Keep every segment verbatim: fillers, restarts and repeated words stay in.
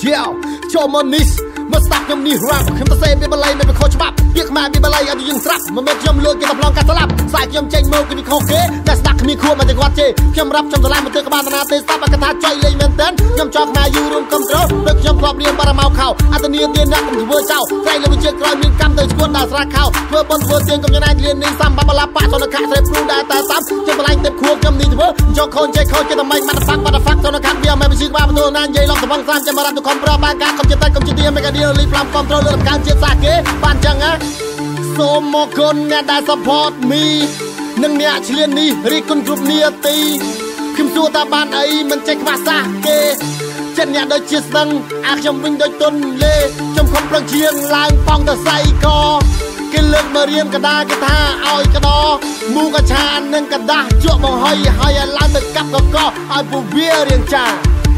Yeah, Jomonis, must stop your knee rap. Him to say, Bible, maybe coach map. Pick my Bible, I do young trap. My make him look at the long catalap. Side him change milk in the coffee. That's not me cool, but the guache. Him rap from the line, but take about an artist. Stop, I can touch joy, layman then. Him chalk my you room come through. Look him probably about a mouth cow. At the near the end, nothing to work out. Try to check crime, you come to school, that's right cow. We're born for the United in some babala parts on the cat, they prove that that's up. Just like the cool, come need to work. Joe Con, Jay Con, get a mic, motherfucker, motherfucker, on the cat, we are maybe she's about to nine, Jay, lost the one time, Jamara to come from back, come to take, come to the make a deal, leave from control of the country, Sake, Panjanga. So more good that support me. Nâng nhẹ chỉ liên ni, recon group nia ti. Kim xua ta ban ấy, mình check vào Sake. Chân nhẹ đôi chia sân, ác trong vinh đôi tuần lê. Trong không plug chiêng, lang phong ta say co. Cái lực mà riêng cả đa cái tha, oi cái đó. Mu cả cha nâng cả đa, chuộng bằng hơi, hơi lang được cặp có co. Ai phụ bia riêng cha.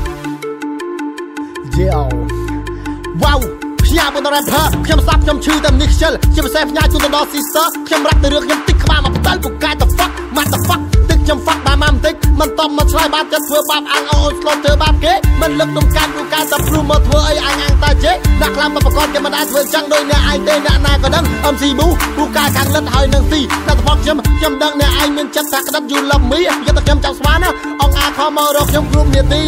Yeah. Wow. Nhà một đoàn rapper,ខ្ញុំស្ដាប់ខ្ញុំឈឺតែនេះខ្ជិលជាពិសេសផ្ញើជូនទៅដល់ sister ខ្ញុំរ៉ាប់ទៅរឿងខ្ញុំតិចក្បាលមកផ្ទៃពូកែ the fuck what the fuck ទឹកខ្ញុំ fuck បានមកបន្តិចមិនតបមកឆ្លើយបាបចិត្តធ្វើបាបអាងអូនស្លន់ធ្វើបាបគេមិនលឹកដុំកាច់ពូកែតែព្រុសមកធ្វើអីអាងអាងតែជេដាក់ខ្លាំងមកប្រកបគេមិនអាចធ្វើចឹងដោយអ្នកឯងទេអ្នកណាក៏ដឹង em xê ប៊ូពូកែខាងលិតហើយនឹងស៊ីតែតបខ្ញុំខ្ញុំដឹងអ្នកឯងមានចិត្តថាក្តិត you love me យកតែខ្ញុំចង់ស្មានណាអង្គអាខំមករកខ្ញុំគ្រប់នាទី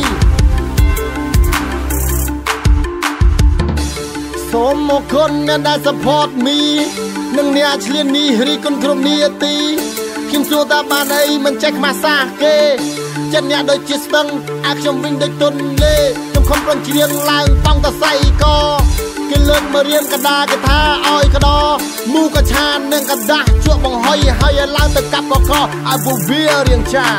សូមមកគុណអ្នកដែល support me នឹងអ្នកឆ្លៀននេះរីគុណគ្រប់នាទីខ្ញុំសួរតើបានអីមិនចេះខ្មាស់សាគេចិត្តអ្នកដូចជាស្ទឹងអាខ្ញុំវិញដូចទុនលេខ្ញុំខំប្រឹងច្រៀងឡើងប៉ង់តសៃកគេលើកមករៀនកដាគេថាឲ្យកដោមូកឆាននឹងកដាស់ជក់បង្ហុយហើយឲ្យឡើងទៅកាប់កកឲ្យពវារៀងចា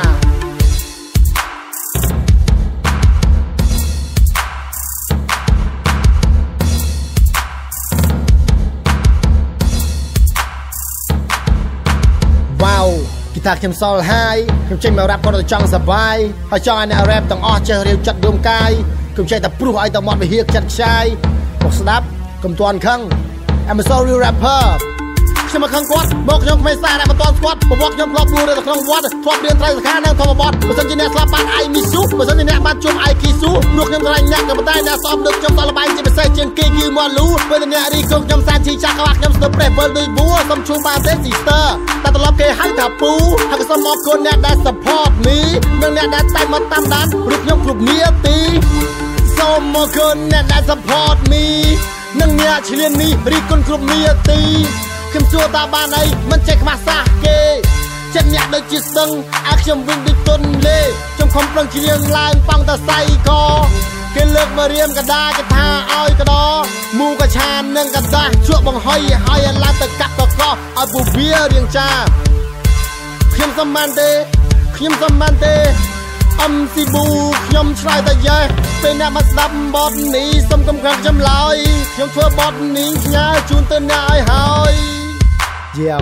กีตาร์ខ្ញុំសល់ហើយខ្ញុំចេញមករ៉ាប់គាត់ទៅចង់សប្បាយហើយចង់ឲ្យអ្នករ៉ាប់ទាំងអស់ចេះរៀវចិត្តរួមកាយខ្ញុំចេះតែព្រុសឲ្យតែមាត់វិហារចិត្តខ្ចាយមកស្ដាប់កុំទាន់ខឹង I'm a sorry rapper ខ្ញុំមកខឹងគាត់មកខ្ញុំមិនសារតែមិនទាន់ស្គាល់ប្រវត្តិខ្ញុំធ្លាប់ដួលនៅក្នុងវត្តធ្លាប់រៀនត្រូវសិក្ខានៅធម្មបទបើសិនជាអ្នកស្លាប់បានអៃមីស៊ូបើសិនជាអ្នកបានជួបអៃគីស៊ូនោះខ្ញុំស្រឡាញ់អ្នកក៏ប៉ុន្តែអ្នកស្អប់លើខ្ញុំដល់លបែងជាពិសេសជាងគេគឺមកលូពេលអ្នករីកខ្ញុំសានជីចាក់ក្បាស់ខ្ញុំស្ទើរប្រេះវិលដូចវួរសុំជួបបានទេ sister តែត្រឡប់គេហៅថាពូហើយក៏សូមអរគុណអ្នកដែល support me និងអ្នកដែលតែមកតាមដានរូបខ្ញុំគ្រប់នាទីសូមអរគុណអ្នកដែល support me និងអ្នកឆ្លៀននេះរីគុណគ្រប់នាទីខ្ញុំសួរតើបានអីមិនចេះខ្មាស់សាគេចិត្តអ្នកដូចជាស្ទឹងអាខ្ញុំវិញដូចទុនលេខ្ញុំខំប្រឹងច្រៀងឡើងប៉ង់តសៃកគេលើកមករៀមកដាគេថាឲ្យកដោមូកឆាននឹងកដាស់ជក់បង្ហុយហើយឲ្យឡើងទៅកាប់កកឲ្យពវារៀងចាខ្ញុំសំបានទេខ្ញុំសំបានទេអឹមស៊ីប៊ូខ្ញុំឆ្លើយតែយ៉េពេលអ្នកមកស្ដាប់បទនេះសូមកុំខាត់ខ្ញុំឡើយខ្ញុំធ្វើបទនេះផ្ញើជូនទៅអ្នកឲ្យហើយ Yo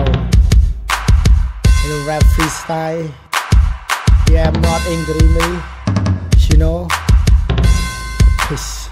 rap freestyle yeah I'm not angry me you know peace